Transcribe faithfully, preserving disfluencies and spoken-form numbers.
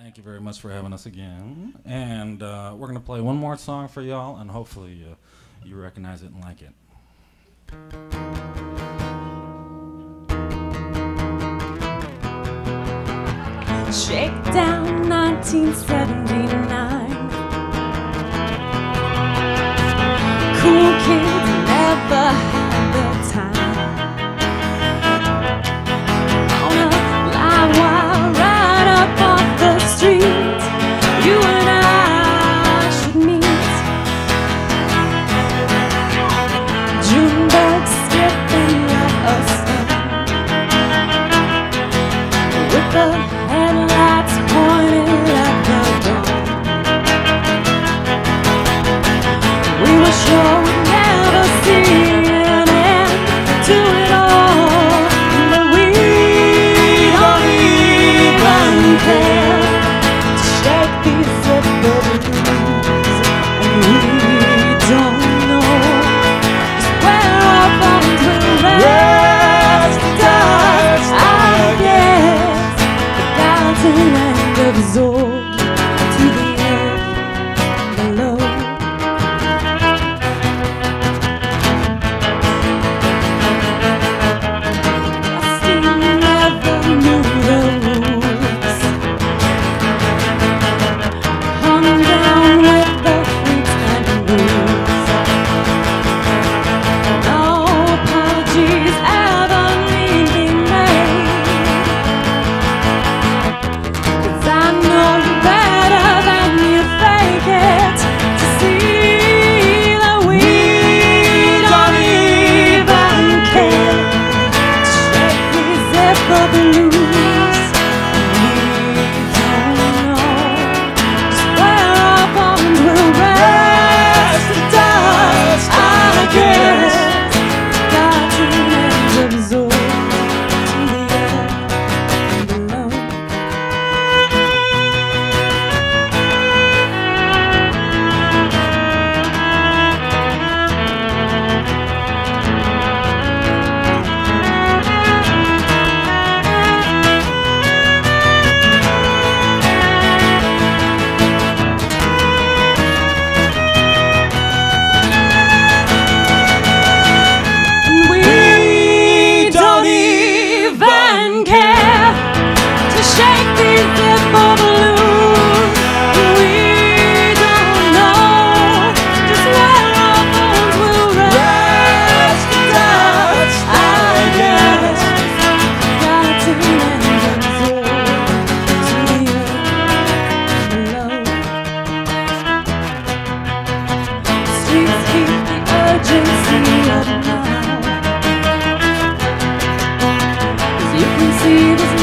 Thank you very much for having us again. And uh, we're going to play one more song for y'all, and hopefully uh, you recognize it and like it. Shakedown nineteen seventy-nine. Cool kids never had the time. On a live wire right up off the street, you and I should meet. Junebug skipping like a sun, with the headlights pointed at the dawn. We were sure we'd never see an end to it all, but we don't even care to shake these zipper blues, and we don't know just where our bones will rest. Dust, I guess, got to end absorbed to the earth below. I still never knew the rules. Hung down with the freaks and rules. No apologies ever need be made, 'cause I know you better than you fake it to see that we don't even care to shake these zipper blues. We don't know just where our bones will rest. The dust, I guess, got to end absorbed to the earth below. We don't even care to shake these zipper blues. We don't know just where our bones will rest. Dust, I guess, got to end absorbed to the earth below. Streets keep the urgency up now, 'cause you can see the